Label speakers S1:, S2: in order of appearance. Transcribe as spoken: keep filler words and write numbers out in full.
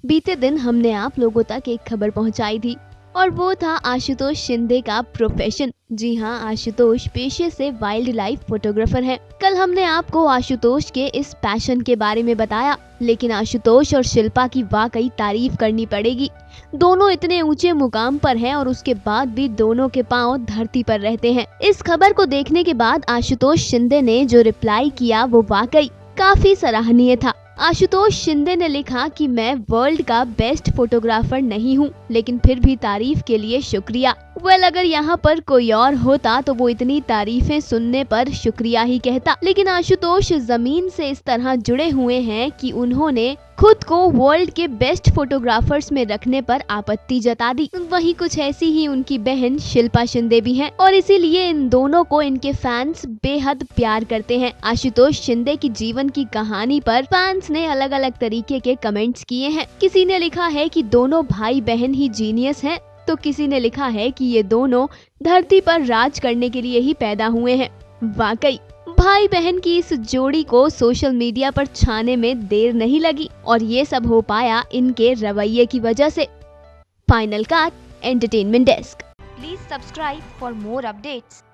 S1: बीते दिन हमने आप लोगों तक एक खबर पहुंचाई थी और वो था आशुतोष शिंदे का प्रोफेशन। जी हाँ, आशुतोष पेशे से वाइल्ड लाइफ फोटोग्राफर हैं। कल हमने आपको आशुतोष के इस पैशन के बारे में बताया, लेकिन आशुतोष और शिल्पा की वाकई तारीफ करनी पड़ेगी। दोनों इतने ऊंचे मुकाम पर हैं और उसके बाद भी दोनों के पांव धरती पर रहते हैं। इस खबर को देखने के बाद आशुतोष शिंदे ने जो रिप्लाई किया वो वाकई काफी सराहनीय था। आशुतोष शिंदे ने लिखा कि मैं वर्ल्ड का बेस्ट फोटोग्राफर नहीं हूँ, लेकिन फिर भी तारीफ के लिए शुक्रिया। वेल, अगर यहाँ पर कोई और होता तो वो इतनी तारीफें सुनने पर शुक्रिया ही कहता, लेकिन आशुतोष जमीन से इस तरह जुड़े हुए हैं कि उन्होंने खुद को वर्ल्ड के बेस्ट फोटोग्राफर्स में रखने पर आपत्ति जता दी। वहीं कुछ ऐसी ही उनकी बहन शिल्पा शिंदे भी हैं और इसीलिए इन दोनों को इनके फैंस बेहद प्यार करते हैं। आशुतोष शिंदे की जीवन की कहानी पर फैंस ने अलग अलग तरीके के कमेंट्स किए हैं। किसी ने लिखा है कि दोनों भाई बहन ही जीनियस हैं, तो किसी ने लिखा है कि ये दोनों धरती पर राज करने के लिए ही पैदा हुए हैं। वाकई भाई बहन की इस जोड़ी को सोशल मीडिया पर छाने में देर नहीं लगी और ये सब हो पाया इनके रवैये की वजह से। Final cut entertainment desk.
S2: Please subscribe for more updates.